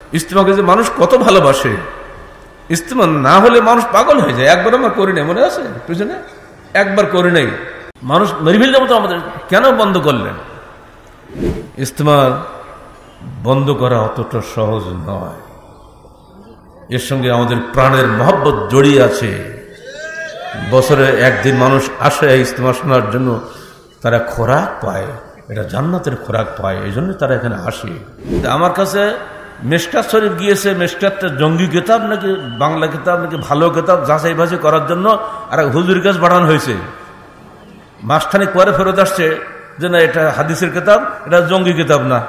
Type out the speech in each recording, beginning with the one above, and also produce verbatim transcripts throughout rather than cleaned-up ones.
ইজতেমাকে যে মানুষ কত ভালোবাসে, ইজতেমা না হলে মানুষ পাগল হয়ে যায়। একবার আমার করি নাই, মনে আছে পিছনে একবার করি নাই, মানুষ মেরে ফেলতে মতো আমাদের কেন বন্ধ করলেন? ইজতেমা বন্ধ করা অতটা সহজ নয়, এর সঙ্গে আমাদের প্রাণের মহব্বত জড়িয়ে আছে। বছরে একদিন মানুষ আসে ইজতেমা শোনার জন্য, তারা খোরাক পায়, এটা জান্নাতের খোরাক পায়, এই জন্য তারা এখানে আসে। আমার কাছে মেশকাত শরীফ গিয়েছে, মেশকাতটা জঙ্গি কিতাব নাকি বাংলা কিতাব নাকি ভালো কিতাব যাচাই বাছাই করার জন্য আর হুজুরের কাছে পাঠানো হয়েছে। মাসখানেক পরে ফেরত আসছে যে না, এটা হাদিসের কিতাব, এটা জঙ্গি কিতাব না।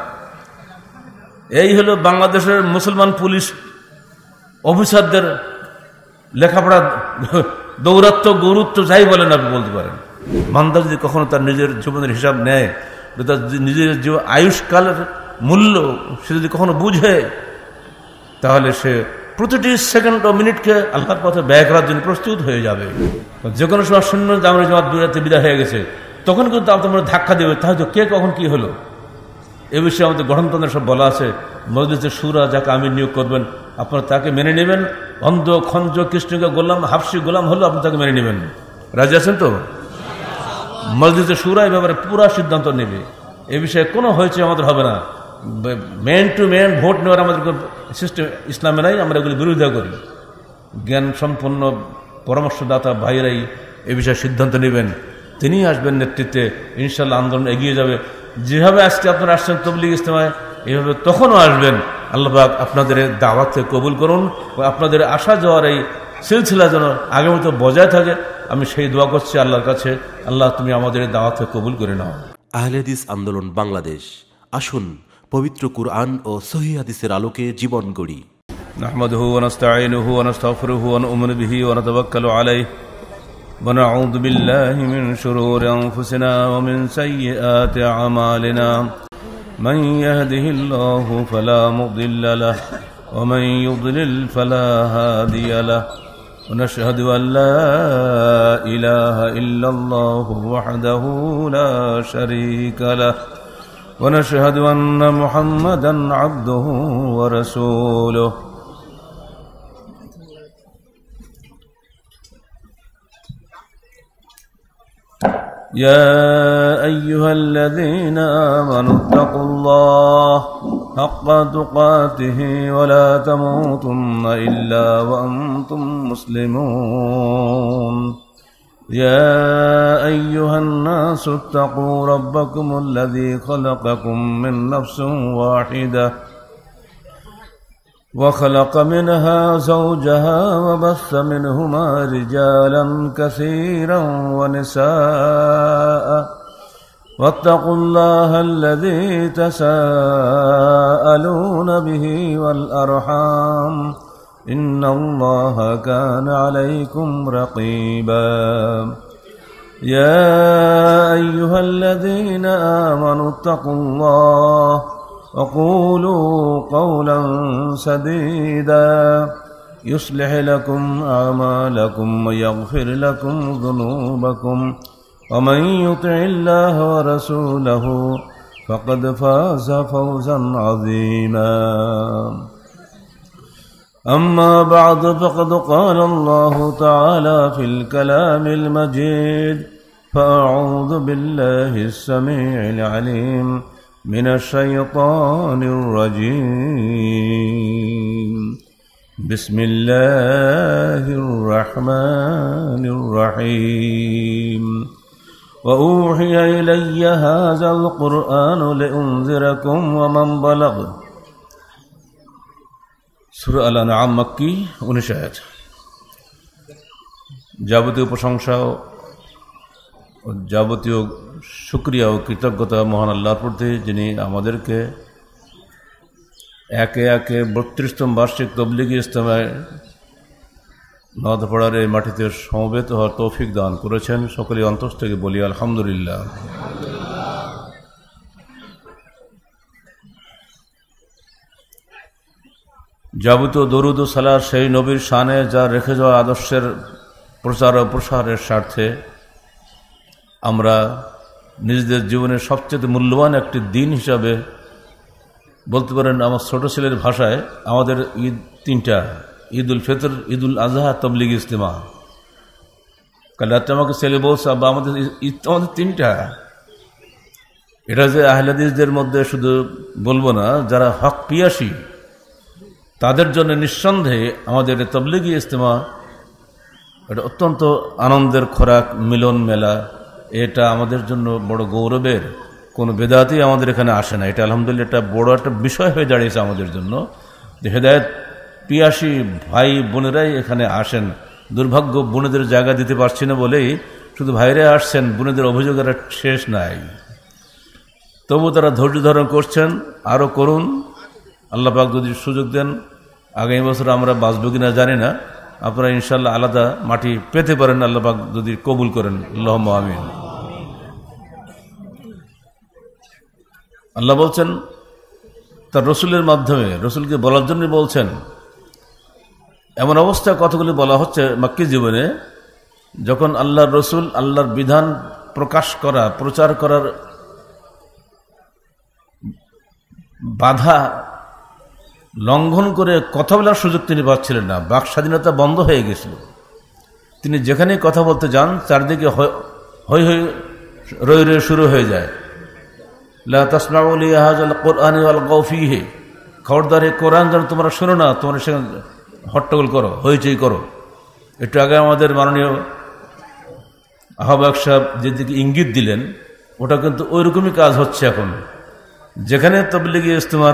এই হলো বাংলাদেশের মুসলমান পুলিশ অফিসারদের লেখাপড়া দৌরাত্ম গুরুত্ব যাই বলেন আপনি বলতে পারেন। বান্দা যদি কখনো তার নিজের জীবনের হিসাব নেয়, তার নিজের জীবন আয়ুষ্কালের মূল্য সে যদি কখনো বুঝে, তাহলে সে প্রতিটি সেকেন্ড ও মিনিটকে আল্লাহর পথে ব্যয় করার জন্য প্রস্তুত হয়ে যাবে। যে কোনো সময় শূন্য জামানের জামাত বিরাতে বিদায় হয়ে গেছে, তখন কিন্তু আপনার ধাক্কা দেবে, তাহলে কে কখন কি হলো। এ বিষয়ে আমাদের গঠনতন্ত্রে সব বলা আছে। মজলিসে শুরা যাকে আমির নিয়োগ করবেন, আপনারা তাকে মেনে নেবেন। অন্ধ খঞ্জ কৃষ্ণকে গোলাম হাফসি গোলাম হলো আপনি তাকে মেনে নেবেন। রাজি আছেন তো? মজলিসে শুরা এই ব্যাপারে পুরা সিদ্ধান্ত নেবে। এ বিষয়ে কোনো হয়েছে আমাদের হবে না। মেন টু মেন ভোট নেওয়ার আমাদের সিস্টেম ইসলামে নাই, আমরা এগুলি বিরোধিতা করি। জ্ঞান সম্পন্ন পরামর্শদাতা ভাইরাই এ বিষয়ে সিদ্ধান্ত নেবেন, তিনি আসবেন নেতৃত্বে, ইনশাল্লাহ আন্দোলন এগিয়ে যাবে। যেভাবে আজকে আপনারা আসছেন তবলিগ ইজতেমায়, এইভাবে তখনও আসবেন। আল্লাহ পাক আপনাদের দাওয়াতকে কবুল করুন ও আপনাদের আসা যাওয়ার এই সিলসিলা যেন আগামীতে বজায় থাকে, আমি সেই দোয়া করছি আল্লাহর কাছে। আল্লাহ তুমি আমাদের দাওয়াতকে কবুল করে নাও। আহলে হাদিস আন্দোলন বাংলাদেশ, আসুন পবিত্র কুরআন ও সহিহ হাদিসের আলোকে জীবন গড়ি। নাহমাদুহু ওয়া নাস্তাঈনুহু ওয়া নাস্তাগফিরুহু ওয়া নু'মিনু বিহি ওয়া নাতাওয়াক্কালু আলাইহি ওয়া নাউযু বিল্লাহি মিন শুরুরি আনফুসিনা ওয়া মিন সাইয়্যাতি আমালিনা। মান ইয়াহদিহিল্লাহু ফালা মুদিল্লা লাহু ওয়া মান ইউদ্লিল ফালা হাদিয়া লাহু। ওয়া নাশহাদু আল লা ইলাহা ইল্লাল্লাহু ওয়াহদাহু লা শারীকা লাহু ونشهد أن محمدا عبده ورسوله يا أيها الذين آمنوا اتقوا الله حق تقاته ولا تموتن إلا وأنتم مسلمون يا أيها الناس اتقوا ربكم الذي خلقكم من نفس واحدة وخلق منها زوجها وبث منهما رجالا كثيرا ونساء واتقوا الله الذي تساءلون به والأرحام إن الله كان عليكم رقيبا يا أيها الذين آمنوا اتقوا الله وقولوا قولا سديدا يصلح لكم أعمالكم ويغفر لكم ذنوبكم ومن يطع الله ورسوله فقد فاز فوزا عظيما أما بعد فقد قال الله تعالى في الكلام المجيد فأعوذ بالله السميع العليم من الشيطان الرجيم بسم الله الرحمن الرحيم وأوحي إلي هذا القرآن لأنذركم ومن بلغ সূরা আল আনআম মক্কি উনিশ আয়াত। যাবতীয় প্রশংসা ও যাবতীয় শুকরিয়া ও কৃতজ্ঞতা মহান আল্লাহর প্রতি, যিনি আমাদেরকে একে একে বত্রিশতম বার্ষিক তবলিগি ইজতেমায় নদপড়ার এই মাটিতে সমবেত হওয়ার তৌফিক দান করেছেন। সকলে অন্তর থেকে বলি আলহামদুলিল্লাহ। যাবতীয় দরুদ ও সালাত সেই নবীর শানে যা রেখে যাওয়া আদর্শের প্রচার ও প্রসারের স্বার্থে আমরা নিজেদের জীবনের সবচেয়ে মূল্যবান একটি দিন হিসাবে বলতে পারেন আমার ছোট ছেলের ভাষায় আমাদের ঈদ তিনটা, ঈদ উল ফিতর, ঈদ উল আজহা, তবলিগি ইজতেমা। কাল রাত্রে আমাকে ছেলে বলছে, আব্বা আমাদের ঈদ তো আমাদের তিনটা। এটা যে আহলে হাদিসদের মধ্যে শুধু বলবো না, যারা হক পিয়াসী তাদের জন্য নিঃসন্দেহে আমাদের তবলিগি ইজতেমা এটা অত্যন্ত আনন্দের খোরাক, মিলন মেলা। এটা আমাদের জন্য বড় গৌরবের। কোনো বেদাতি আমাদের এখানে আসে না। এটা আলহামদুলিল্লাহ একটা বড় একটা বিষয় হয়ে দাঁড়িয়েছে আমাদের জন্য, যে হেদায়েত পিয়াসী ভাই বোনেরাই এখানে আসেন। দুর্ভাগ্য বোনেদের জায়গা দিতে পারছি না বলেই শুধু ভাইরা আসছেন, বোনেদের অভিযোগের শেষ নাই। তবু তারা ধৈর্য ধারণ করছেন, আরও করুন। আল্লাহ পাক যদি সুযোগ দেন, আগামী বছর আমরা বাঁচব কিনা জানি না, আপনারা ইনশাল্লাহ আলাদা মাটি পেতে পারেন, আল্লাহ পাক যদি কবুল করেন। আল্লাহুম্মা আমিন। আল্লাহ বলছেন তার রসুলের মাধ্যমে, রসুলকে বলার জন্য বলছেন। এমন অবস্থায় কথাগুলি বলা হচ্ছে মক্কি জীবনে, যখন আল্লাহর রসুল আল্লাহর বিধান প্রকাশ করা, প্রচার করার বাধা লঙ্ঘন করে কথা বলার সুযোগ তিনি পাচ্ছিলেন না। বাক স্বাধীনতা বন্ধ হয়ে গেছিল। তিনি যেখানে কথা বলতে যান, চারদিকে হই হই রই রই শুরু হয়ে যায়। লা তাসমাউ লিহাযাল কুরআনি ওয়ালগাউ ফীহি, খবরদার এই কোরআন যেন তোমরা শোনো না, তোমরা সেখানে হট্টগোল করো, হইচই করো। একটু আগে আমাদের মাননীয় আহ্বায়ক সাহেব যেদিকে ইঙ্গিত দিলেন, ওটা কিন্তু ওই রকমই কাজ হচ্ছে এখন। যেখানে তবলিগি ইজতেমার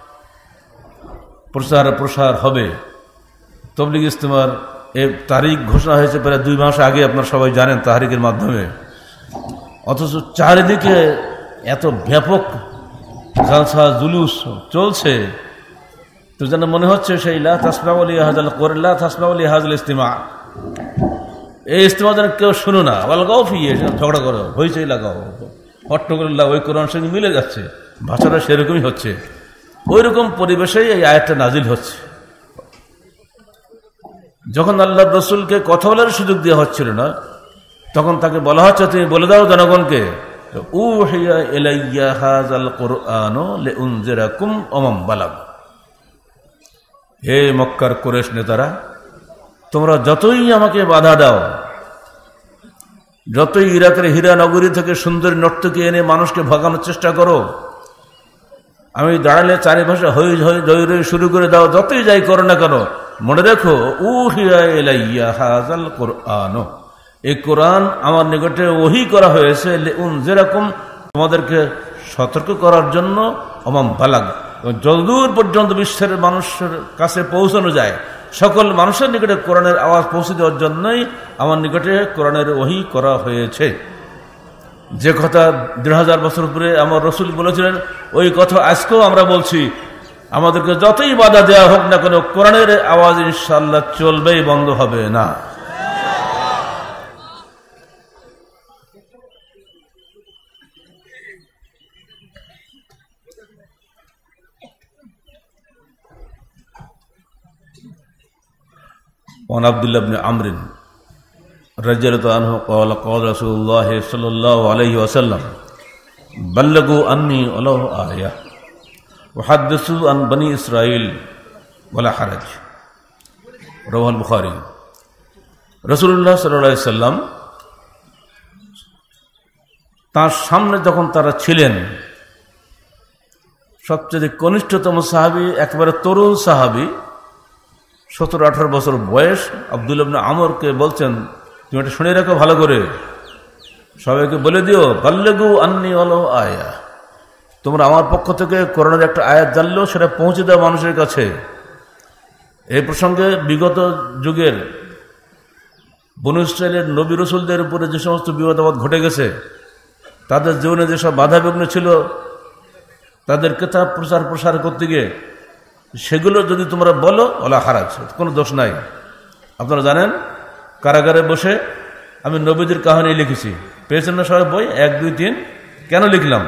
প্রচার প্রসার হবে, তবলিগি ইজতেমার এর তারিখ ঘোষণা হয়েছে প্রায় দুই মাস আগে, আপনারা সবাই জানেন তাহারিকের মাধ্যমে। অথচ চারিদিকে এত ব্যাপক জালসা জুলুস চলছে, তো যেন মনে হচ্ছে সেই লা তাসমাউ লিহাযাল কুরআন, লা তাসমাউ লিহাযাল ইজতিমা, এই ইজতিমা যেন কেউ শুনো না। ওয়ালগাউ ফীহি, ঝগড়া করো, হইচই লাগাও, হট্টগোল লাগাও। ওই কোরআন সঙ্গে মিলে যাচ্ছে, ভাষাটা সেরকমই হচ্ছে। ওই রকম পরিবেশেই এই আয়াতটা নাজিল হচ্ছে। যখন আল্লাহর রসুলকে কথা বলার সুযোগ দেওয়া হচ্ছিল না, তখন তাকে বলা হচ্ছে তুমি বলে দাও জনগণকে, উহিয়া ইলাইয়া হাযাল কুরআনু লিউনজিরাকুম ওমান বালাগ। হে মক্কার কুরাইশ নেতারা, তোমরা যতই আমাকে বাধা দাও, যতই ইরাকের হীরা নগরী থেকে সুন্দরী নর্তকী এনে মানুষকে ভাগানোর চেষ্টা করো, আমি দাঁড়ালে চারিপাশে হই হই রই রই শুরু করে দাও, যতই যাই করো না কেন, মনে রেখো উহিয়া ইলাইয়া হাযাল কুরআনু, এই কোরআন আমার নিকটে ওহী করা হয়েছে লিউনজিরাকুম, তোমাদেরকে সতর্ক করার জন্য, ওমান বালাগ, যতদূর পর্যন্ত বিশ্বের মানুষের কাছে পৌঁছানো যায়, সকল মানুষের নিকটে কোরআনের আওয়াজ পৌঁছে দেওয়ার জন্যই আমার নিকটে কোরআনের ওহী করা হয়েছে। যে কথা দেড় হাজার বছর উপরে আমার রসুল বলেছিলেন, ওই কথা আজকেও আমরা বলছি। আমাদেরকে যতই বাধা দেওয়া হোক না কেন, কোরআনের আওয়াজ ইনশাআল্লাহ চলবেই, বন্ধ হবে না। وعن عبد الله بن عمرو رضي الله عنه قال قال رسول الله صلى الله عليه وسلم بلغوا عني ولو آية وحدثوا عن بني إسرائيل ولا حرج رواه البخاري। রাসূলুল্লাহ সাল্লাল্লাহু আলাইহি সাল্লাম তার সামনে যখন তারা ছিলেন, সবচেয়ে কনিষ্ঠতম সাহাবী, একেবারে তরুণ সাহাবী, সতেরো আঠারো বছর বয়স, আব্দুল্লাহ ইবনে আমরকে বলছেন, তুমি এটা শুনে রাখো ভালো করে, সবাইকে বলে দিও, বাল্লিগু আন্নি ওয়ালাউ আয়া, তোমরা আমার পক্ষ থেকে কোরআনের একটা আয়াত জানলেও সেটা পৌঁছে দাও মানুষের কাছে। এই প্রসঙ্গে বিগত যুগের বনু ইসরাইলের নবী রসুলদের উপরে যে সমস্ত বিবাদাবাদ ঘটে গেছে, তাদের জীবনে যেসব বাধা বিঘ্ন ছিল, তাদের কিতাব প্রচার প্রসার করতে গিয়ে, সেগুলো যদি তোমরা বলো, ওলা হারাজ, কোনো দোষ নাই। আপনারা জানেন, কারাগারে বসে আমি নবীদের কাহিনী লিখেছি, পেয়েছেন না সবাই বই, এক দুই তিন। কেন লিখলাম?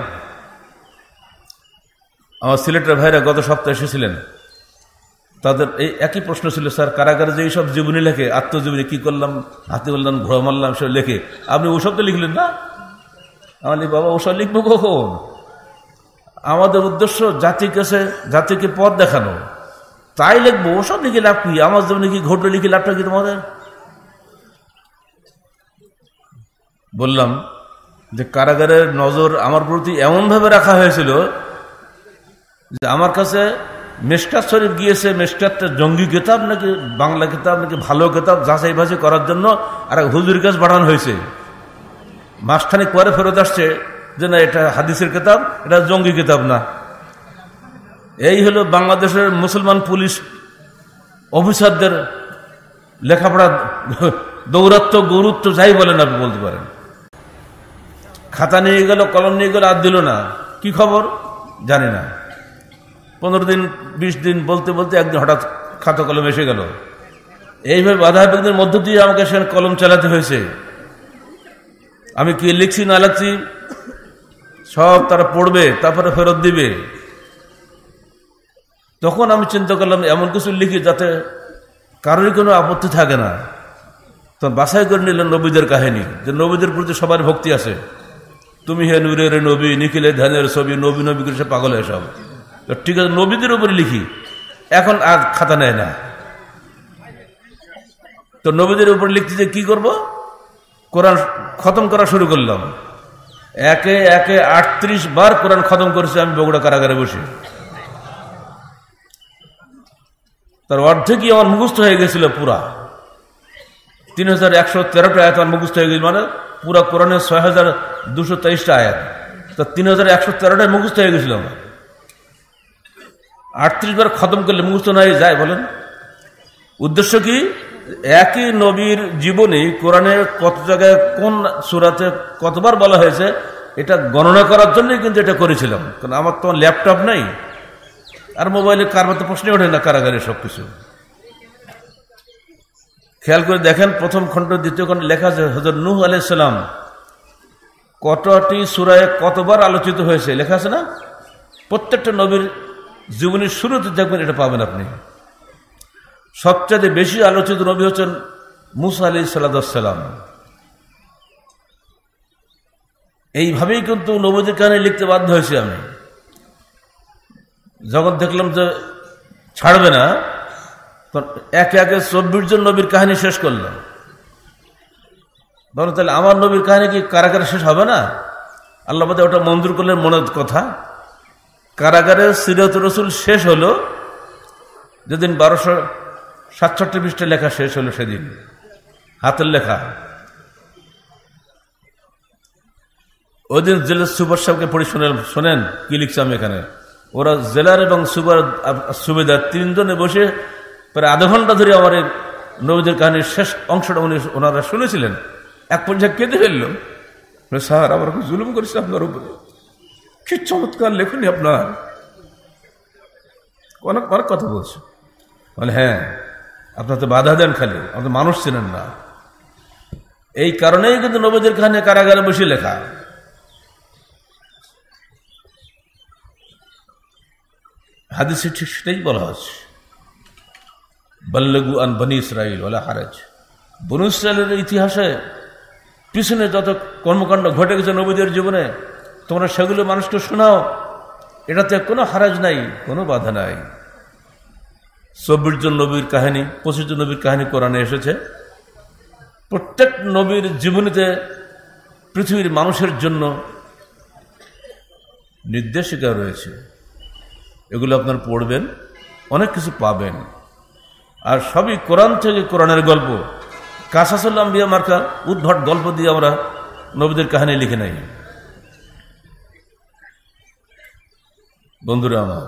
আমার সিলেটের ভাইরা গত সপ্তাহে এসেছিলেন, তাদের এই একই প্রশ্ন ছিল, স্যার কারাগারে যে এইসব জীবনী লেখে, আত্মজীবনী, কি করলাম, হাতি বললাম, ঘোড়া মারলাম, সব লেখে, আপনি ওসব তো লিখলেন না। আমি বাবা ওসব লিখবো কখন? আমাদের উদ্দেশ্য জাতির কাছে জাতিকে পথ দেখানো, তাই লিখবো। ওসব লিখে লাভ কি? আমার যেমন কি ঘটলে লিখে লাভটা কি তোমাদের? বললাম যে কারাগারের নজর আমার প্রতি এমনভাবে রাখা হয়েছিল যে আমার কাছে মেশকাত শরীফ গিয়েছে, মেশকাতটা জঙ্গি কিতাব নাকি বাংলা কিতাব নাকি ভালো কিতাব যাচাই বাছাই করার জন্য আর এক হুজুরের কাছে পাঠানো হয়েছে। মাসখানেক পরে ফেরত আসছে যে না, এটা হাদিসের কিতাব, এটা জঙ্গি কিতাব না। এই হলো বাংলাদেশের মুসলমান পুলিশ অফিসারদের লেখাপড়া দৌরাত্ম গুরুত্ব যাই বলেন আপনি বলতে পারেন। খাতা নিয়ে গেল, কলম নিয়ে গেল, আর দিল না। কি খবর জানি না। পনেরো দিন বিশ দিন বলতে বলতে একদিন হঠাৎ খাতা কলম এসে গেল। এইভাবে বাধা বিঘ্নের মধ্য দিয়ে আমাকে সেখানে কলম চালাতে হয়েছে। আমি কি লিখছি না লিখছি সব তারা পড়বে, তারপরে ফেরত দিবে। তখন আমি চিন্তা করলাম এমন কিছু লিখি যাতে কারোরই কোনো আপত্তি থাকে না। তখন বাছাই করে নিলেন নবীদের কাহিনী, যে নবীদের প্রতি সবার ভক্তি আছে। তুমি হে নূরের নবী, নিখিলে ধ্যানের ছবি, নবী নবী করে সে পাগল হয় সব। ঠিক আছে, নবীদের উপরে লিখি। এখন আর খাতা নেয় না। তো নবীদের উপরে লিখতে যে কি করব, কোরআন খতম করা শুরু করলাম। একে একে আটত্রিশ বার কোরআন খতম করেছি আমি বগুড়া কারাগারে বসে। তার অর্ধেকই আমার মুখস্থ হয়ে গেছিল। পুরা তিন হাজার একশো তেরোটা আয়াত আমার মুখস্থ হয়ে গেছিল, মানে পুরা কোরআনের ছয় হাজার দুশো তেইশটা আয়াত। তা তিন হাজার একশো তেরোটায় মুখস্থ হয়ে গেছিল আমার। আটত্রিশ বার খতম করলে মুখস্থ নাই যায় বলেন? উদ্দেশ্য কি? একই নবীর জীবনে কোরআনের কত জায়গায় কোন সূরাতে কতবার বলা হয়েছে এটা গণনা করার জন্যই কিন্তু এটা করেছিলাম। কারণ আমার তো ল্যাপটপ নেই, আর মোবাইলে কারবার তো প্রশ্নই ওঠে না কারাগারে সবকিছু। খেয়াল করে দেখেন, প্রথম খণ্ড দ্বিতীয় খণ্ড লেখা আছে হযরত নূহ আলাইহিস সালাম কতটি সূরায় কতবার আলোচিত হয়েছে লেখা আছে না? প্রত্যেকটা নবীর জীবনের শুরুতে দেখবেন, এটা পাবেন আপনি। সবচেয়ে বেশি আলোচিত নবী হচ্ছেন মূসা আলাইহিস সালাম। এইভাবেই কিন্তু নবীদের কাহিনী লিখতে বাধ্য হয়েছি আমি। যখন দেখলাম যে ছাড়বে না, তখন একে একে চব্বিশ জন নবীর কাহিনী শেষ করলাম। বলো তাহলে আমার নবীর কাহিনী কি কারাগারে শেষ হবে না? আল্লাহ বাদে ওটা মঞ্জুর করলেন। মনের কথা, কারাগারের সিরাত রসুল শেষ হলো যেদিন বারোশো সাতষট্টি পৃষ্ঠা লেখা শেষ হলো, সেদিন হাতের লেখা। ওই দিন জেলার সুপার সাহেবকে পড়ে শোনেন শোনেন কি লিখছে আমি এখানে। ওরা জেলার এবং সুপার সুবেদার তিনজনে বসে প্রায় আধা ঘন্টা ধরে আমার এই নবীদের কাহিনীর শেষ অংশটা উনি ওনারা শুনেছিলেন। এক পর্যায়ে কেঁদে ফেলল, স্যার আমার খুব জুলুম করেছে আপনার উপরে, কি চমৎকার লেখনি আপনার, অনেক অনেক কথা বলছে। বলে হ্যাঁ, আপনার তো বাধা দেন, খালি আপনি মানুষ চেনেন না। এই কারণেই কিন্তু নবীদের কাহিনী কারাগারে বসে লেখা। হাদিসে ঠিক সেটাই বলা হচ্ছে, বল্লগু আন বনি ইসরাইল ওয়ালা হারাজ। বনি ইসরাইলের ইতিহাসে পিছনে যত কর্মকাণ্ড ঘটে গেছে নবীদের জীবনে, তোমরা সেগুলো মানুষকে শোনাও। এটাতে কোনো হারাজ নাই, কোনো বাধা নাই। চব্বিশ জন নবীর কাহিনী, পঁচিশ জন নবীর কাহিনী কোরআনে এসেছে। প্রত্যেক নবীর জীবনীতে পৃথিবীর মানুষের জন্য নির্দেশিকা রয়েছে। এগুলো আপনার পড়বেন, অনেক কিছু পাবেন। আর সবই কোরআন থেকে, কোরআনের গল্প। কাসাসুল আম্বিয়া মার্কা উদ্ভট গল্প দিয়ে আমরা নবীদের কাহিনী লিখে নাই। বন্ধুরা আমার,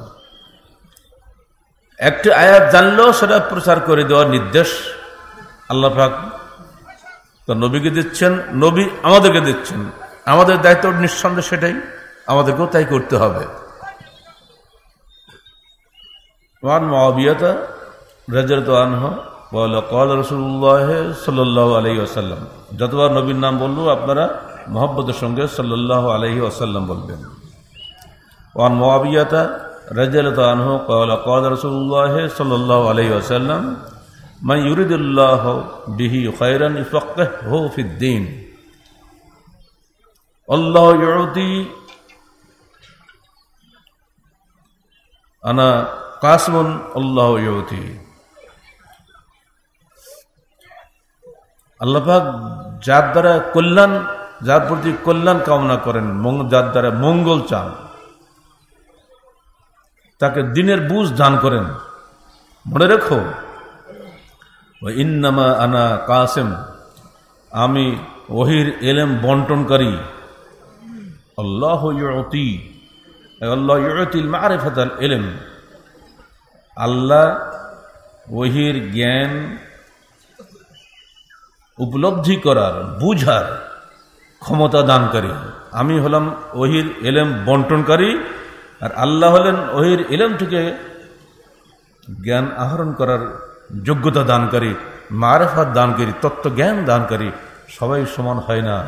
একটি আয়াত জানলেও সেটা প্রচার করে দেওয়ার নির্দেশ আল্লাহ পাক তার নবীকে দিচ্ছেন, নবী আমাদেরকে দিচ্ছেন। আমাদের দায়িত্ব নিঃসন্দেহে সেটাই, আমাদেরকেও তাই করতে হবে। ওয়ান মুআবিয়াতা রাদিয়াল্লাহু আনহু বলা ক্বালা রাসূলুল্লাহ সাল্লাল্লাহু আলাইহি ওয়াসাল্লাম। যতবার নবীর নাম বলবো আপনারা মহব্বতের সঙ্গে সাল্লাল্লাহু আলাইহি ওয়াসাল্লাম বলবেন। ওয়ান মুআবিয়াতা রাদিয়াল্লাহু আনহু ক্বালা ক্বালা রাসূলুল্লাহ সাল্লাল্লাহু আলাইহি ওয়াসাল্লাম মান ইউরিদুল্লাহু বিহি খায়রান ইফাক্কিহহু ফিদ-দীন। আল্লাহু ইউতি আনা কাসমুন আল্লাহু ইউতি। আল্লাহ পাক যার দ্বারা কল্যাণ, যার প্রতি কল্যাণ কামনা করেন, যার দ্বারা মঙ্গল চান, তাকে দিনের বুঝ দান করেন। মনে রেখো, ইন্নামা আনা কাসেম, আমি ওহির এলেম বন্টনকারী। আল্লাহ ইউতি, আল্লাহ ইউতিল মারিফাতাল ইলম, আল্লাহ ওহির জ্ঞান উপলব্ধি করার, বুঝার ক্ষমতা দানকারী। আমি হলাম ওহির এলেম বন্টনকারী, আর আল্লাহ হলেন ওহির এলেম থেকে জ্ঞান আহরণ করার যোগ্যতা দানকারী, মারিফাত দানকারী, তত্ত্ব জ্ঞান দানকারী। সবাই সমান হয় না।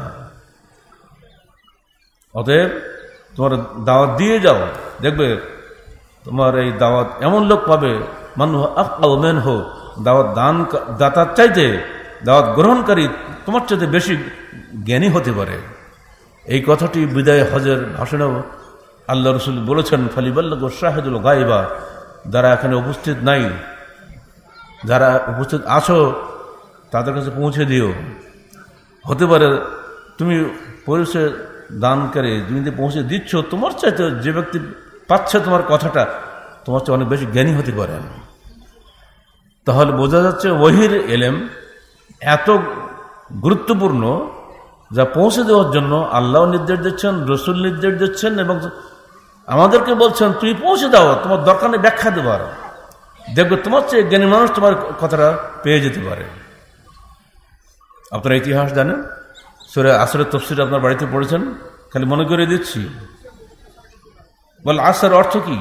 অতএব তোমার দাওয়াত দিয়ে যাও, দেখবে তোমার এই দাওয়াত এমন লোক পাবে, মানুষ আফকাউ মিনহু, দাওয়াত দান দাতার চাইতে দাওয়াত গ্রহণকারী তোমার চাইতে বেশি জ্ঞানী হতে পারে। এই কথাটি বিদায় হজের ভাষণেও আল্লাহ রসুল বলেছেন, ফালিবাল্লাগু শাহিদুল গায়বা, যারা এখানে উপস্থিত নাই, যারা উপস্থিত আছো তাদের কাছে পৌঁছে দিও। হতে পারে তুমি পরিষে দানকারী, তুমি যে পৌঁছে দিচ্ছ, তোমার চাইতে যে ব্যক্তি পাচ্ছে তোমার কথাটা, তোমার চেয়ে অনেক বেশি জ্ঞানী হতে পারেন। তাহলে বোঝা যাচ্ছে ওহির এলেম এত গুরুত্বপূর্ণ, যা পৌঁছে দেওয়ার জন্য আল্লাহ নির্দেশ দিচ্ছেন, রসুল নির্দেশ দিচ্ছেন, এবং আমাদেরকে বলছেন তুই পৌঁছে দাও, তোমার দরকার নেই ব্যাখ্যা দেবার। দেখবে তোমার চেয়ে জ্ঞানী মানুষ তোমার কথাটা পেয়ে যেতে পারে। আপনারা ইতিহাস জানেন, সূরা আসরের তাফসীর আপনার বাড়িতে পড়েছেন, খালি মনে করে দিচ্ছি। বল আসর অর্থ কি?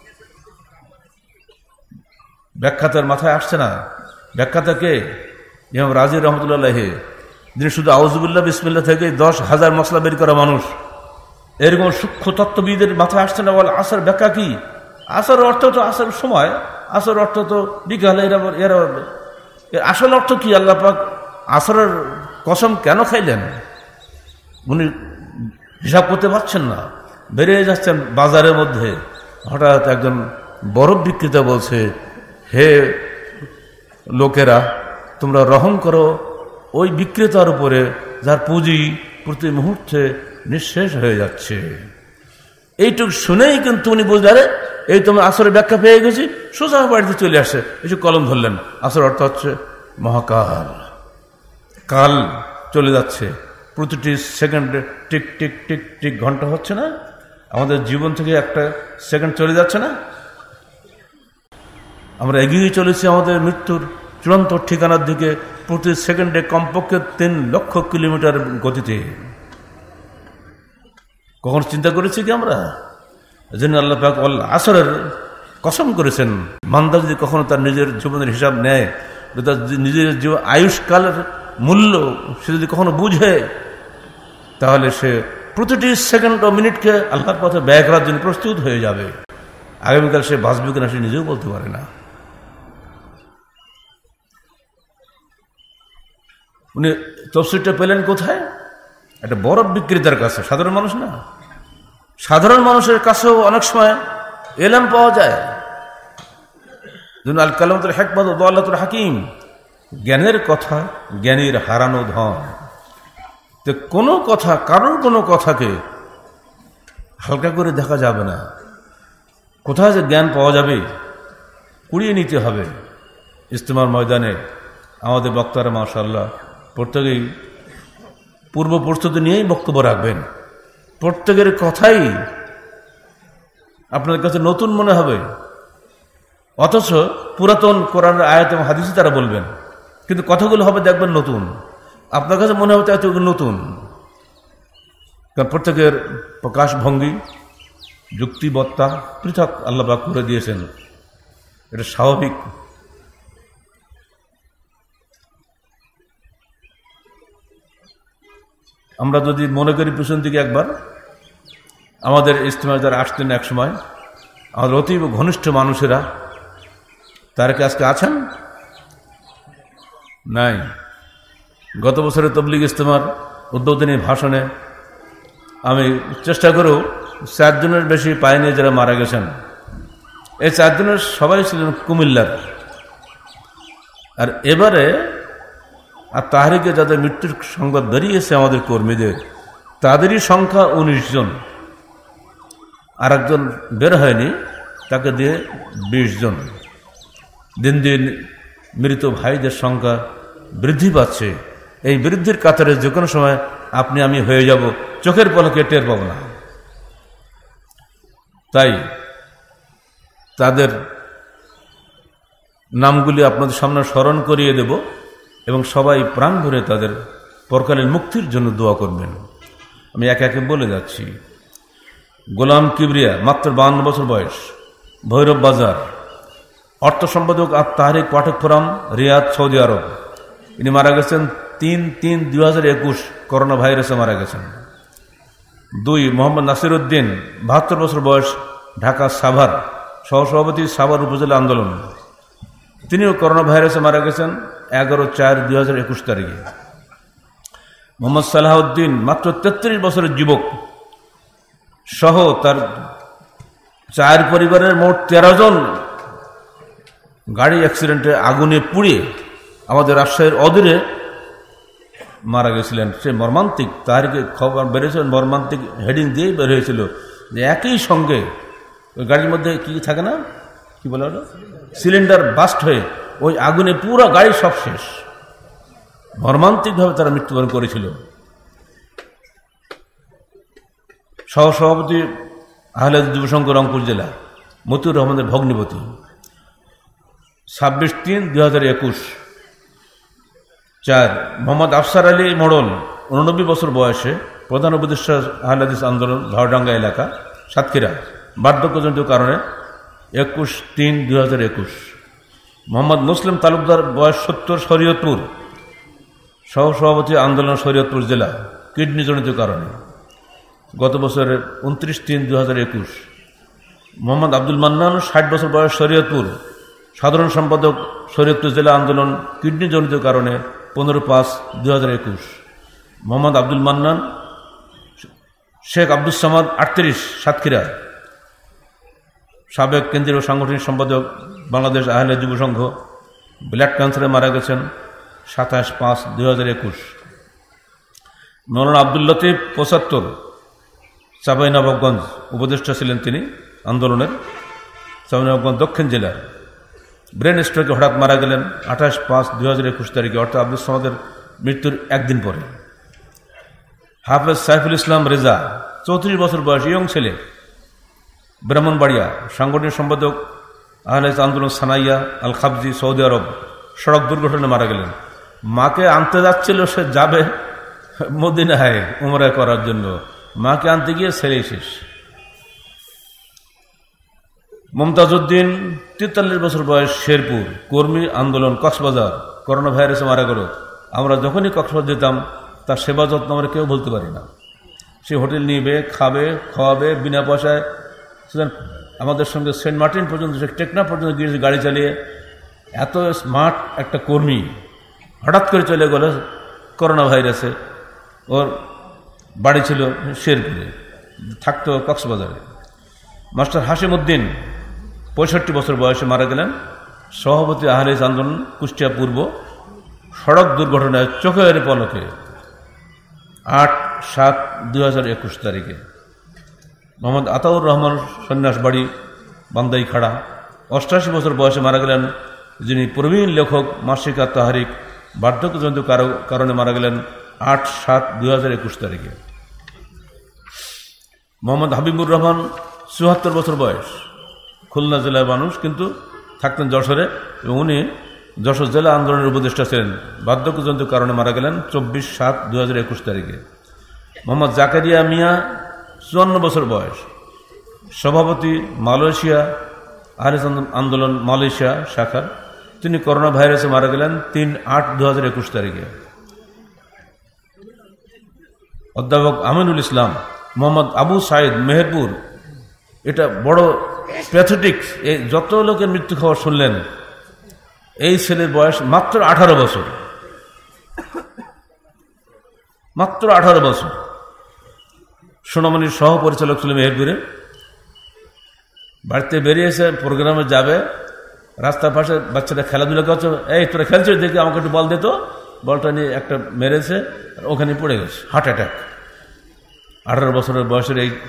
ব্যাখ্যাতার মাথায় আসছে না। ব্যাখ্যাতা কে? ইমাম রাজি রহমতুল্লাহ, যিনি শুধু আউযুবিল্লাহ বিসমিল্লাহ থেকে দশ হাজার মশলা বের করা মানুষ। এরকম সূক্ষ্ম তত্ত্ববিদের মাথায় আসছে না। বল আসর ব্যাখ্যা কি? আসর অর্থ তো আসর সময়, আসর অর্থ তো বিকাল। এরা এরা এর আসল অর্থ কি? আল্লাহ পাক আসরের কসম কেন খাইলেন? উনি হিসাব করতে পারছেন না। বেরিয়ে যাচ্ছেন বাজারের মধ্যে, হঠাৎ একজন বরফ বিক্রেতা বলছে, হে লোকেরা, তোমরা রহম করো ওই বিক্রেতার উপরে যার পুঁজি প্রতি মুহূর্তে নিঃশেষ হয়ে যাচ্ছে। এইটুকু শুনেই কিন্তু উনি বুঝলেন, আরে এই তুমি আসরের ব্যাখ্যা পেয়ে গেছি, সোজা বাড়িতে চলে আসে, এসে কলম ধরলেন। আসর অর্থ হচ্ছে মহাকাল, কাল চলে যাচ্ছে, প্রতিটি সেকেন্ডে টিক টিক টিক টিক ঘন্টা হচ্ছে না? আমাদের জীবন থেকে একটা সেকেন্ড চলে যাচ্ছে না? আমরা এগিয়ে চলেছি আমাদের মৃত্যুর চূড়ান্ত ঠিকানার দিকে, প্রতি সেকেন্ডে কমপক্ষে তিন লক্ষ কিলোমিটার গতিতে। কখন চিন্তা করেছি কি আমরা? যেন আল্লাহ পাক আসরের কসম করেছেন। বান্দা যদি কখনো তার নিজের জীবনের হিসাব নেয়, তার নিজের জীবন আয়ুষ্কালের মূল্য সে যদি কখনো বুঝে, তাহলে সে প্রতিটি সেকেন্ড ও মিনিটকে আল্লাহর পথে ব্যয় করার জন্য প্রস্তুত হয়ে যাবে। আগামীকাল সে বাঁচবে কিনা সে নিজেও বলতে পারে না। উনি তফসিরটা পেলেন কোথায়? একটা বরফ বিক্রেতার কাছে, সাধারণ মানুষ না। সাধারণ মানুষের কাছেও অনেক সময় এলেম পাওয়া যায়। আল কালামাতুল হিকমাত ওয়া দাওয়ালাতুল হাকিম, জ্ঞানের কথা জ্ঞানীর হারানো ধন। তো কোনো কথা, কারোর কোনো কথাকে হালকা করে দেখা যাবে না। কোথায় যে জ্ঞান পাওয়া যাবে কুড়িয়ে নিতে হবে। ইজতেমার ময়দানে আমাদের বক্তারা মাশাআল্লাহ প্রত্যেকেই পূর্ব প্রস্তুতি নিয়েই বক্তব্য রাখবেন। প্রত্যেকের কথাই আপনার কাছে নতুন মনে হবে, অথচ পুরাতন কোরআনের আয়াত এবং হাদিসে তারা বলবেন, কিন্তু কথাগুলো হবে দেখবেন নতুন। আপনার কাছে মনে হবে তাই নতুন, কারণ প্রত্যেকের প্রকাশভঙ্গি, যুক্তিবত্তা পৃথক আল্লাহ পাক করে দিয়েছেন। এটা স্বাভাবিক। আমরা যদি মনে করি পিছন দিকে একবার, আমাদের ইজতেমায় যারা আসতেন এক সময়, আমাদের অতীব ঘনিষ্ঠ মানুষেরা, তারা কি আজকে আছেন? নাই। গত বছরের তবলিগ ইজতেমার উদ্বোধনী ভাষণে আমি চেষ্টা করেও চারজনের বেশি পাইনি যারা মারা গেছেন। এই চারজনের সবাই ছিলেন কুমিল্লার। আর এবারে আর তাহরিকে যাদের মৃত্যুর সংবাদ বেরিয়েছে আমাদের কর্মীদের, তাদেরই সংখ্যা উনিশ জন, আর একজন বের হয়নি, তাকে দিয়ে বিশ জন। দিন দিন মৃত ভাইদের সংখ্যা বৃদ্ধি পাচ্ছে। এই বৃদ্ধির কাতারে যে কোনো সময় আপনি আমি হয়ে যাব, চোখের পলকে টের পাব না। তাই তাদের নামগুলি আপনাদের সামনে স্মরণ করিয়ে দেব এবং সবাই প্রাণ ভরে তাদের পরকালীন মুক্তির জন্য দোয়া করবেন। আমি একে একে বলে যাচ্ছি। গোলাম কিবরিয়া, মাত্র বাহান্ন বছর বয়স, ভৈরব বাজার, অর্থ সম্পাদক আর Tahrik Pathak forum, Riyadh, Saudi আরব। ইনি মারা গেছেন তিন তিন দুই হাজার একুশ করোনা ভাইরাসে মারা গেছেন। দুই, মোহাম্মদ নাসির উদ্দিন, বাহাত্তর বছর বয়স, ঢাকা সাভার, সহসভাপতি সাভার উপজেলা আন্দোলন। তিনিও করোনা ভাইরাসে মারা গেছেন এগারো চার দুই হাজার একুশ তারিখে। মোহাম্মদ সালাহউদ্দিন, মাত্র তেত্রিশ বছরের যুবক, সহ তার চার পরিবারের মোট তেরো জন গাড়ি অ্যাক্সিডেন্টে আগুনে পুড়িয়ে আমাদের রাজশাহীর অদূরে মারা গেছিলেন। সে মর্মান্তিক, তারিখে খবর বেরিয়েছিল, মর্মান্তিক হেডিং দিয়েই বের হয়েছিল যে একই সঙ্গে ওই গাড়ির মধ্যে কি থাকে না, কি বলে ওটা, সিলিন্ডার বাস্ট হয়ে ওই আগুনে পুরো গাড়ি সব শেষ। মর্মান্তিকভাবে তারা মৃত্যুবরণ করেছিল। সহসভাপতি আহলে যুবসংঘ, রংপুর জেলা, মতিউর রহমানের ভগ্নিপতি, ছাব্বিশ তিন দুই হাজার একুশ। চার, মোহাম্মদ আফসার আলী মোড়ল, উননব্বই বছর বয়সে, প্রধান উপদেষ্টা আহলে হাদিস আন্দোলন, ঝাড়ডাঙ্গা এলাকা, সাতক্ষীরা, বার্ধক্যজনিত কারণে একুশ তিন দুই হাজার একুশ। মোহাম্মদ মুসলিম তালুকদার, বয়স সত্তর, শরীয়তপুর, সহসভাপতি আন্দোলন, শরীয়তপুর জেলা, কিডনিজনিত কারণে, গত বছরের উনত্রিশ তিন দুই হাজার একুশ। মোহাম্মদ আব্দুল মান্নান, ষাট বছর বয়স, শরীয়তপুর, সাধারণ সম্পাদক, শরীয়তপুর জেলা আন্দোলন, কিডনিজনিত কারণে, পনেরো পাঁচ দুই হাজার একুশ। মোহাম্মদ আব্দুল মান্নান, শেখ আব্দুল সামাদ, আটত্রিশ, সাতক্ষীরা, সাবেক কেন্দ্রীয় সাংগঠনিক সম্পাদক, বাংলাদেশ আহলে যুব সংঘ, ব্লাড ক্যান্সারে মারা গেছেন সাতাশ পাঁচ দুই হাজার একুশ। মৌলানা আব্দুল লতিফ, পঁচাত্তর, চাঁপাইনবাবগঞ্জ, উপদেষ্টা ছিলেন তিনি আন্দোলনের, চাঁপাইনবাবগঞ্জ দক্ষিণ জেলার, ব্রেন স্ট্রোকে হঠাৎ মারা গেলেন আঠাশ পাঁচ দুই হাজার একুশ তারিখে, অর্থাৎ আব্দুল সামাদের মৃত্যুর একদিন পরে। হাফেজ সাইফুল ইসলাম রেজা, চৌত্রিশ বছর বয়স, ইয়ং ছেলে, ব্রাহ্মণবাড়িয়া, সাংগঠনিক সম্পাদক আহলে আন্দোলন, সানাইয়া আল খাবজি, সৌদি আরব, সড়ক দুর্ঘটনায় মারা গেলেন। মাকে আনতে যাচ্ছিল, সে যাবে মদিনায় উমরা করার জন্য, মাকে আনতে গিয়ে ছেলেই শেষ। মমতাজ উদ্দিন, তেতাল্লিশ বছর বয়স, শেরপুর, কর্মী আন্দোলন, কক্সবাজার, করোনা ভাইরাসে মারা গেল। আমরা যখনই কক্সবাজার যেতাম তার সেবা যত্ন আমরা কেউ বলতে পারি না। সে হোটেল নিবে, খাবে, খাওয়াবে বিনা পয়সায়। আমাদের সঙ্গে সেন্ট মার্টিন পর্যন্ত, সে টেকনা পর্যন্ত গিয়েছে গাড়ি চালিয়ে। এত স্মার্ট একটা কর্মী হঠাৎ করে চলে গেল করোনা ভাইরাসে। ওর বাড়ি ছিল শেরপুরে, থাকতো কক্সবাজারে। মাস্টার হাশিম উদ্দিন, পঁয়ষট্টি বছর বয়সে মারা গেলেন, সভাপতি আহলে আন্দোলন, কুষ্টিয়া পূর্ব, সড়ক দুর্ঘটনায় চোখের পলকে, আট সাত দুই হাজার একুশ তারিখে। মোহাম্মদ আতাউর রহমান, সন্ন্যাস বাড়ি, বান্দাইখাড়া, অষ্টাশি বছর বয়সে মারা গেলেন, যিনি প্রবীণ লেখক, মাসিকা তাহারিক, বার্ধক্যজনিত কারণে মারা গেলেন আট সাত দুই হাজার একুশ তারিখে। মোহাম্মদ হাবিবুর রহমান, চুয়াত্তর বছর বয়স, খুলনা জেলার মানুষ, কিন্তু থাকতেন যশোরে, এবং উনি যশোর জেলা আন্দোলনের উপদেষ্টা ছিলেন। বার্ধক্যজনিত কারণে মারা গেলেন চব্বিশ সাত দুই হাজার একুশ তারিখে। মোহাম্মদ জাকারিয়া মিয়া, চুয়ান্ন বছর বয়স, সভাপতি মালয়েশিয়া আহলে আন্দোলন, মালয়েশিয়া শাখার, তিনি করোনা ভাইরাসে মারা গেলেন তিন আট দু হাজার একুশ তারিখে। অধ্যাপক আমিনুল ইসলাম, মোহাম্মদ আবু সাইদ, মেহেরপুর, এটা বড় প্যাথেটিক। এই যত লোকের মৃত্যু খবর শুনলেন, এই ছেলের বয়স মাত্র আঠারো বছর, মাত্র আঠারো বছর। সোনামণির সহ পরিচালক ছিল মেহেরপুরে। বাড়িতে বেরিয়েছে, প্রোগ্রামে যাবে, রাস্তার পাশে বাচ্চাটা খেলাধুলা করছে, এই তোরা খেলছিস দেখি আমাকে একটু বল দে তো। বলটা নিয়ে একটা মেরেছে, ওখানে পড়ে গেছে, হার্ট অ্যাটাক। আঠারো বছরের বয়সের এই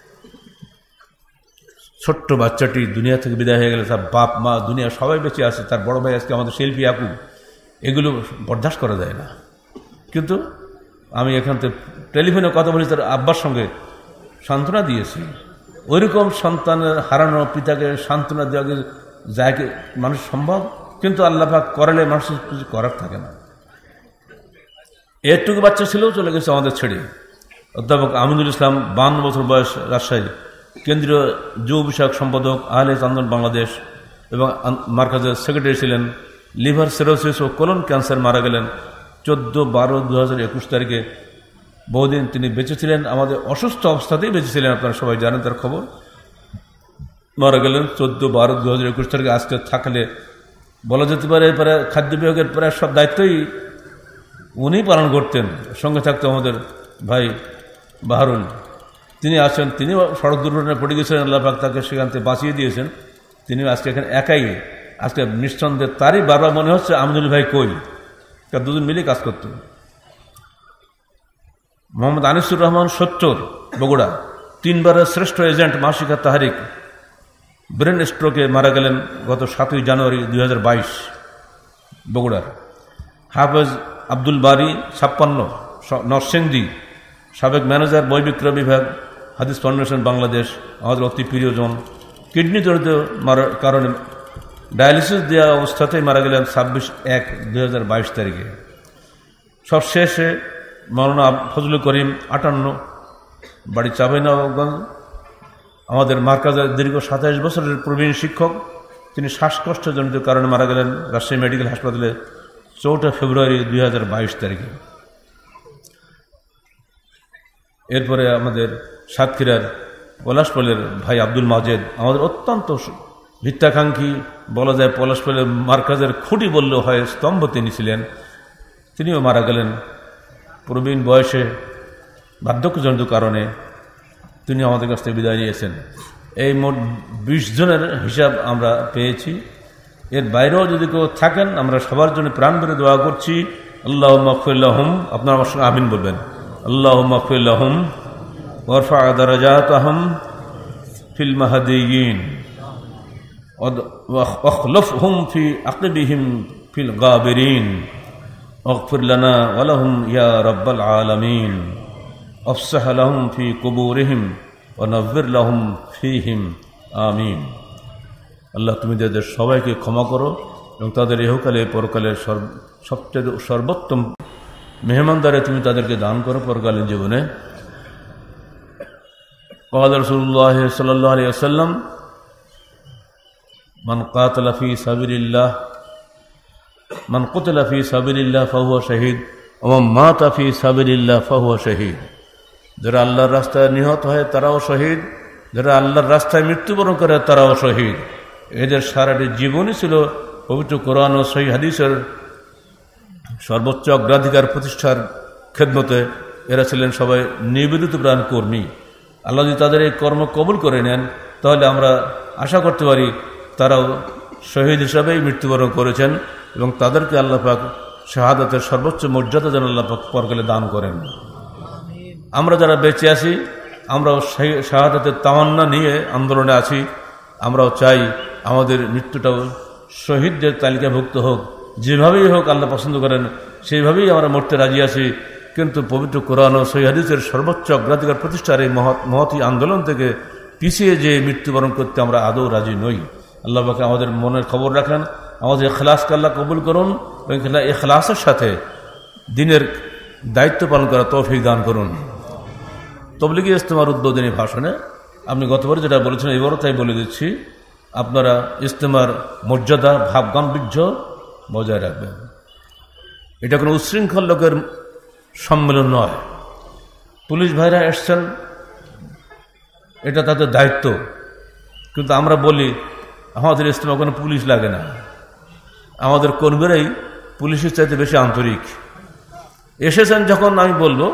ছোট্ট বাচ্চাটি দুনিয়া থেকে বিদায় হয়ে গেলে, তার বাপ মা দুনিয়া সবাই বেঁচে আছে, তার বড় ভাই আজকে আমাদের শিল্পী আপু, এগুলো বরদাস্ত করা যায় না। কিন্তু আমি এখান থেকে টেলিফোনে কথা বলি, তার আব্বার সঙ্গে সান্ত্বনা দিয়েছি। ওইরকম সন্তানের হারানো পিতাকে সান্ত্বনা দেওয়া যায় কি মানুষ সম্ভব? কিন্তু আল্লাহ পাক করালে মানুষের কিছু করার থাকে না। এরটুকু বাচ্চা ছেলেও চলে গেছে আমাদের ছেড়ে। অধ্যাপক আমিনুল ইসলাম, বান্ন বছর বয়স, রাজশাহী, কেন্দ্রীয় যুব বিষয়ক সম্পাদক আহলে আন্দোলন বাংলাদেশ এবং মার্কাজের সেক্রেটারি ছিলেন। লিভার সিরোসিস ও কোলন ক্যান্সার মারা গেলেন চোদ্দো বারো দু হাজার একুশ তারিখে। বহুদিন তিনি বেঁচে ছিলেন, আমাদের অসুস্থ অবস্থাতেই বেঁচে ছিলেন, আপনারা সবাই জানেন তার খবর। মারা গেলেন চোদ্দো বারো দু হাজার একুশ তারিখে। আজকে থাকলে বলা যেতে পারে প্রায় খাদ্য বিভাগের প্রায় সব দায়িত্বই উনি পালন করতেন। সঙ্গে থাকতো আমাদের ভাই বাহারুল, তিনি আসেন, তিনিও সড়ক দুর্ঘটনায় পড়ে গেছিলেন, আল্লাহ পাক তাকে সেখান থেকে বাঁচিয়ে দিয়েছেন। তিনিও আজকে এখানে একাই, আজকে নিঃসন্দেহে তারই বারবার মনে হচ্ছে আমিনুল ভাই কই, তার দুজন মিলে কাজ করত। মোহাম্মদ আনিসুর রহমান, সত্তর, বগুড়া, তিনবারের শ্রেষ্ঠ এজেন্ট মাসিকা তাহারিক, ব্রেন স্ট্রোকে মারা গেলেন গত সাতই জানুয়ারি দুই হাজার বাইশ, বগুড়ার। হাফেজ আব্দুল বারি, ছাপ্পান্ন, নরসিংদী, সাবেক ম্যানেজার বই বিক্রয় বিভাগ, হাদিস ফাউন্ডেশন বাংলাদেশ, আমাদের অতি প্রিয়জন। কিডনি জড়িত মারার কারণে ডায়ালিসিস দেওয়া অবস্থাতেই মারা গেলেন ছাব্বিশ এক দুই হাজার বাইশ তারিখে। সবশেষে মৌলানা ফজলুল করিম, আটান্ন, বাড়ি চাঁপাইনবাবগঞ্জ, আমাদের মার্কাজের দীর্ঘ সাতাইশ বছরের প্রবীণ শিক্ষক। তিনি শ্বাসকষ্টজনিত কারণে মারা গেলেন রাজশাহী মেডিকেল হাসপাতালে চৌঠা ফেব্রুয়ারি দুই হাজার বাইশ তারিখে। এরপরে আমাদের সাতক্ষীরার পলাশপালের ভাই আব্দুল মাজেদ, আমাদের অত্যন্ত ভিত্তাকাঙ্ক্ষী, বলা যায় পলাশপালের মার্কাজের খুঁটি বললেও হয়, স্তম্ভ তিনি ছিলেন। তিনিও মারা গেলেন প্রবীণ বয়সে বার্ধক্যজনিত কারণে। তিনি আমাদের কাছ থেকে বিদায় নিয়েছেন। এই মোট বিশ জনের হিসাব আমরা পেয়েছি। এর বাইরেও যদি কেউ থাকেন, আমরা সবার জন্য প্রাণ ভরে দোয়া করছি। আল্লাহুম্মা গফির লাহুম, আপনারা আমার সঙ্গে আমিন বলবেন। আল্লাহুম্মা গফির লাহুম ওয়ারফা দারাজাতাহুম ফিল মাহদিয়িন ওয়াখলুফহুম ফি আকিবিহিম ফিল গাবিরিন ওয়াগফির লানা ওয়া লাহুম ইয়া রাব্বাল আলামিন আফসাহ লাহুম ফি কুবুরিহিম ওয়া নাవ్বির লাহুম ফীহিম আমিন। আল্লাহ, তুমি তাদের সবাইকে ক্ষমা করো এবং তাদের ইহকালে পরকালে সবচেয়ে সর্বোত্তম মেহমানদারে তুমি তাদেরকে দান করো পরকালীন জীবনে। قال رسول الله صلى الله عليه وسلم من قاتل في سبيل الله من قتل في سبيل الله فهو شهيد ومن مات في سبيل الله فهو شهيد। যারা আল্লাহর রাস্তায় নিহত হয় তারাও শহীদ, যারা আল্লাহর রাস্তায় মৃত্যুবরণ করে তারাও শহীদ। এদের সারাটি জীবনই ছিল পবিত্র কোরআন ও সহিহ হাদিসের সর্বোচ্চ অগ্রাধিকার প্রতিষ্ঠার খেদমতে। এরা ছিলেন সবাই নিবেদিত প্রাণ কর্মী। আল্লাহ যদি তাদের এই কর্ম কবুল করে নেন, তাহলে আমরা আশা করতে পারি তারাও শহীদ হিসাবেই মৃত্যুবরণ করেছেন এবং তাদেরকে আল্লাহ পাক শাহাদাতের সর্বোচ্চ মর্যাদা যেন আল্লাহ পাক পরকালে দান করেন। আমরা যারা বেঁচে আছি, আমরাও শাহাদাতের তামান্না নিয়ে আন্দোলনে আছি। আমরাও চাই আমাদের মৃত্যুটাও শহীদদের তালিকাভুক্ত হোক। যেভাবেই হোক আল্লাহ পছন্দ করেন সেইভাবেই আমরা মরতে রাজি আছি। কিন্তু পবিত্র কোরআন ও সহিহ হাদিসের সর্বোচ্চ অগ্রাধিকার প্রতিষ্ঠার এই মহৎ মহতী আন্দোলন থেকে পিছিয়ে যে মৃত্যুবরণ করতে আমরা আদৌ রাজি নই। আল্লাহ পাক আমাদের মনের খবর রাখেন, আমাদের ইখলাসকে আল্লাহ কবুল করুন এবং ইখলাসের সাথে দিনের দায়িত্ব পালন করার তৌফিক দান করুন। তবলিগি ইজতেমার উদ্বোধনী ভাষণে আপনি গতবার যেটা বলেছেন এবারও তাই বলে দিচ্ছি, আপনারা ইজতেমার মর্যাদা, ভাব গাম্ভীর্য বজায় রাখবেন। এটা কোনো উচ্ছৃঙ্খল লোকের সম্মেলন নয়। পুলিশ ভাইরা এসছেন, এটা তাদের দায়িত্ব, কিন্তু আমরা বলি আমাদের ইজতেমা কোনো পুলিশ লাগে না, আমাদের কর্মীরাই পুলিশের চাইতে বেশি আন্তরিক। এসেছেন যখন আমি বলবো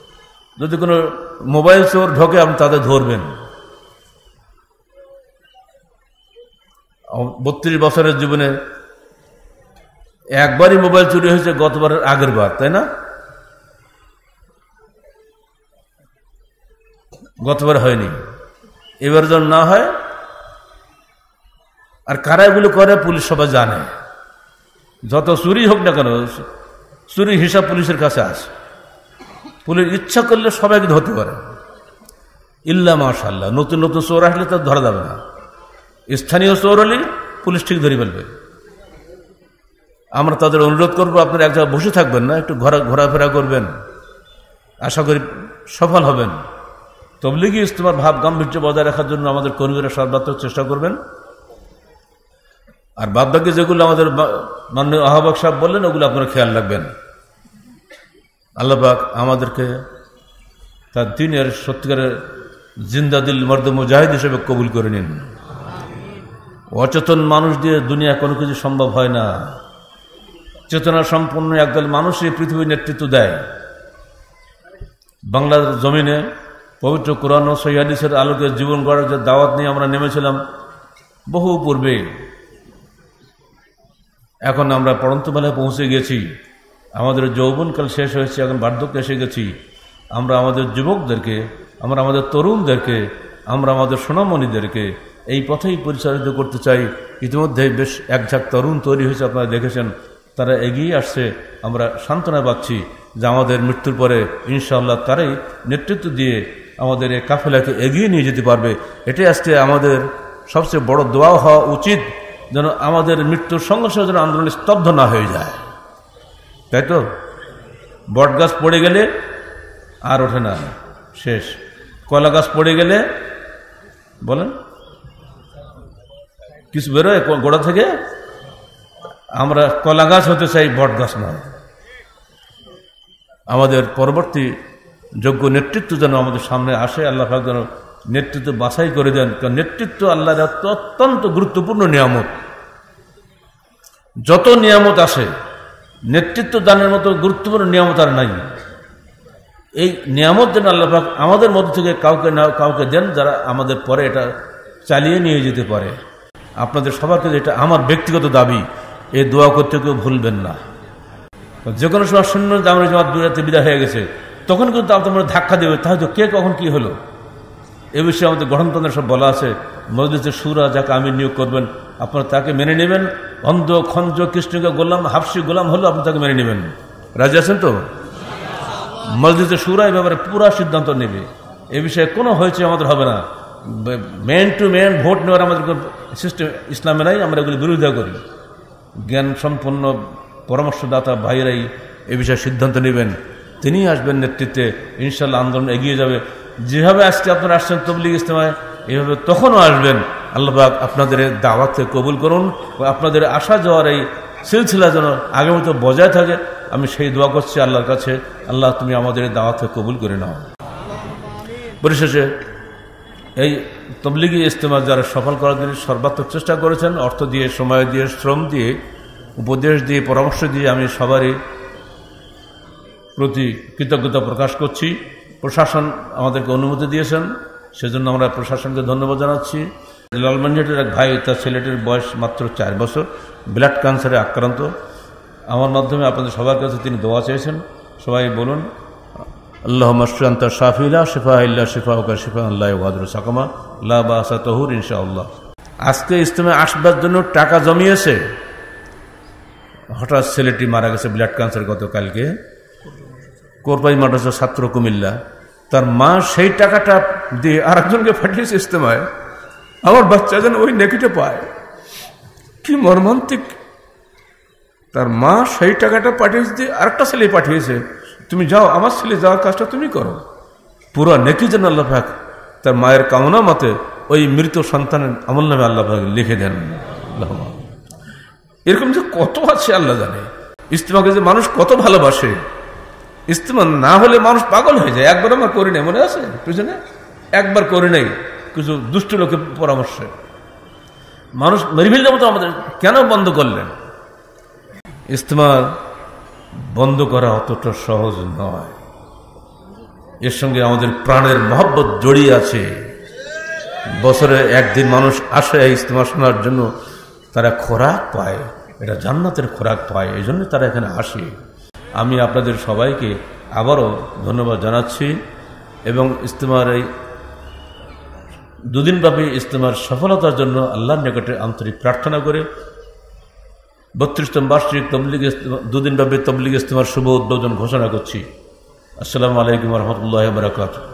যদি কোনো মোবাইল চোর ঢোকে আপনি তাদের ধরবেন, বত্রিশ বছরের জীবনে একবারই মোবাইল চুরি হয়েছে, গতবারের আগের বার, তাই না? গতবার হয়নি, এবার যেন না হয়। আর কারা এগুলো করে পুলিশ সবাই জানে। যত চুরি হোক না কেন, চুরি হিসাব পুলিশের কাছে আসে। পুলিশ ইচ্ছা করলে সবাইকে ধরতে পারে, ইল্লা মাশাআল্লাহ। নতুন নতুন চোর আসলে তো ধরা যাবে না, স্থানীয় চোর হলে পুলিশ ঠিক ধরে ফেলবে। আমরা তাদের অনুরোধ করবো, আপনারা এক জায়গায় বসে থাকবেন না, একটু ঘোরা ঘোরাফেরা করবেন, আশা করি সফল হবেন। তবলিগি ইজতেমার ভাব গাম্ভীর্য বজায় রাখার জন্য আমাদের কর্মীরা সর্বাত্মক চেষ্টা করবেন। আর বাদবাকি যেগুলো আমাদের মাননীয় আহ্বায়ক সাহেব বললেন, ওগুলো আপনারা খেয়াল রাখবেন। আল্লাহ পাক আমাদেরকে তার দ্বীনের সত্যিকারের জিন্দা দিল মর্দ মুজাহিদ হিসেবে কবুল করে নিন। অচেতন মানুষ দিয়ে দুনিয়া কোনো কিছু সম্ভব হয় না। চেতনা সম্পন্ন একদল মানুষই পৃথিবীর নেতৃত্ব দেয়। বাংলার জমিনে পবিত্র কোরআন ও সহিহ হাদিসের আলোকে জীবন গড়ার যে দাওয়াত নিয়ে আমরা নেমেছিলাম বহু পূর্বে, এখন আমরা পড়ন্ত বেলায় পৌঁছে গেছি। আমাদের যৌবনকাল শেষ হয়েছে, এখন বার্ধক্য এসে গেছি। আমরা আমাদের যুবকদেরকে, আমরা আমাদের তরুণদেরকে, আমরা আমাদের সোনামণিদেরকে এই পথেই পরিচালিত করতে চাই। ইতিমধ্যে বেশ এক ঝাঁক তরুণ তৈরি হয়েছে, আপনারা দেখেছেন, তারা এগিয়ে আসছে। আমরা সান্ত্বনা পাচ্ছি যে আমাদের মৃত্যুর পরে ইনশাআল্লাহ তারাই নেতৃত্ব দিয়ে আমাদের এই কাফেলাকে এগিয়ে নিয়ে যেতে পারবে। এটাই আজকে আমাদের সবচেয়ে বড় দোয়া হওয়া উচিত, যেন আমাদের মৃত্যুর সঙ্গে সঙ্গে যেন আন্দোলন স্তব্ধ না হয়ে যায়। তাই তো? বট গাছ পড়ে গেলে আর ওঠে না, শেষ। কলা গাছ পড়ে গেলে বলেন কিছু বেরোয় গোড়া থেকে? আমরা কলা গাছ হতে চাই, বট গাছ নয়। আমাদের পরবর্তী যোগ্য নেতৃত্ব যেন আমাদের সামনে আসে, আল্লাহ পাক যেন নেতৃত্ব বাছাই করে দেন। কারণ নেতৃত্ব আল্লাহর অত্যন্ত গুরুত্বপূর্ণ নিয়ামত। যত নিয়ামত আসে, নেতৃত্ব দানের মতো গুরুত্বপূর্ণ নিয়ামত আর নাই। এই নিয়ামত যেন আল্লাহ পাক আমাদের মধ্যে থেকে কাউকে না কাউকে দেন, যারা আমাদের পরে এটা চালিয়ে নিয়ে যেতে পারে। আপনাদের সবাইকে এটা আমার ব্যক্তিগত দাবি, এই দোয়া করতে কেউ ভুলবেন না। যে কোনো সময় শূন্য জামাত জামাত দুরাতে বিদায় হয়ে গেছে, তখন কিন্তু আপনার ধাক্কা দেবে, তাহলে কে কখন কি হলো। এ বিষয়ে আমাদের গঠনতন্ত্রে সব বলা আছে। মজলিসে শুরা যাকে আমির নিয়োগ করবেন, আপনারা তাকে মেনে নেবেন। অন্ধ খঞ্জ কৃষ্ণকে গোলাম হাফসি গোলাম হলেও আপনি তাকে মেনে নেবেন। রাজি আছেন তো? মজলিসে শুরা এই ব্যাপারে পুরা সিদ্ধান্ত নেবে। এ বিষয়ে কোনো হয়েছে আমাদের হবে না। মেন টু মেন ভোট নেওয়ার আমাদের সিস্টেম ইসলামে নাই, আমরা এগুলি বিরোধিতা করি। জ্ঞান সম্পন্ন পরামর্শদাতা ভাইয়েরাই এ বিষয়ে সিদ্ধান্ত নেবেন, তিনি আসবেন নেতৃত্বে। ইনশাল্লাহ আন্দোলন এগিয়ে যাবে। যেভাবে আজকে আপনারা আসছেন তবলিগ ইজতেমায়, এইভাবে তখনও আসবেন। আল্লাহ পাক আপনাদের দাওয়াতকে কবুল করুন, আপনাদের আসা যাওয়ার এই সিলসিলা যেন আগের মতো বজায় থাকে। আমি সেই দোয়া করছি আল্লাহর কাছে, আল্লাহ তুমি আমাদের দাওয়াতকে কবুল করে নাও। পরিশেষে এই তবলিগি ইজতেমা যারা সফল করার জন্য সর্বাত্মক চেষ্টা করেছেন, অর্থ দিয়ে, সময় দিয়ে, শ্রম দিয়ে, উপদেশ দিয়ে, পরামর্শ দিয়ে, আমি সবারই প্রতি কৃতজ্ঞতা প্রকাশ করছি। প্রশাসন আমাদেরকে অনুমতি দিয়েছেন, সেজন্য আমরা প্রশাসনকে ধন্যবাদ জানাচ্ছি। লালমনিরহাটের এক ভাই, তার ছেলেটির বয়স মাত্র চার বছর, ব্লাড ক্যান্সারে আক্রান্ত। আমার মাধ্যমে আপনাদের সবার কাছে তিনি দোয়া চেয়েছেন। সবাই বলুন, আল্লাহুম্মা শফি আনতা শাফি লা শিফা ইল্লা শিফাউকা শিফাআন লা ইউগাদিরু সাকামা লা বাসা তাহুর ইনশাআল্লাহ। আজকে ইজতেমায় আসবার জন্য টাকা জমিয়েছে, হঠাৎ ছেলেটি মারা গেছে ব্লাড ক্যান্সার গতকালকে। কোরপাই মাদ্রাসার ছাত্র কুমিল্লা, তার মা সেই টাকাটা দিয়ে আরেকজনকে পাঠিয়েছে ইজতেমায়। আমার বাচ্চা যেন ওই নেকিটা পায়, কি মর্মান্তিক। তার মা সেই টাকাটা পাঠিয়েছে দিয়ে আরেকটা ছেলে পাঠিয়েছে, তুমি যাও, আমার ছেলে যাওয়ার কাজটা তুমি করো। পুরো নেকি যেন আল্লাহ পাক তার মায়ের কামনা মতে ওই মৃত সন্তানের আমল নামে আল্লাহ পাক লিখে দেন। এরকম যে কত আছে আল্লাহ জানে। ইজতেমাকে যে মানুষ কত ভালোবাসে, ইজতেমা না হলে মানুষ পাগল হয়ে যায়। একবার আমার করি নাই, মনে আছে পিছনে একবার করি নাই, কিছু দুষ্ট লোকের পরামর্শে মানুষ মেরে ফেলতে মতো আমাদের কেন বন্ধ করলেন? ইজতেমা বন্ধ করা অতটা সহজ নয়। এর সঙ্গে আমাদের প্রাণের মহব্বত জড়িয়ে আছে। বছরে একদিন মানুষ আসে ইজতেমা শোনার জন্য, তারা খোরাক পায়, এটা জান্নাতের খোরাক পায়, এই জন্য তারা এখানে আসে। আমি আপনাদের সবাইকে আবারও ধন্যবাদ জানাচ্ছি এবং ইজতেমার এই দুদিনব্যাপী ইজতেমার সফলতার জন্য আল্লাহর নিকটে আন্তরিক প্রার্থনা করে বত্রিশতম বার্ষিক তবলিগ দুদিনব্যাপী তবলিগ ইজতেমার শুভ উদ্বোধন ঘোষণা করছি। আসসালামু আলাইকুম ওয়া রাহমাতুল্লাহি ওয়া বারাকাতুহু।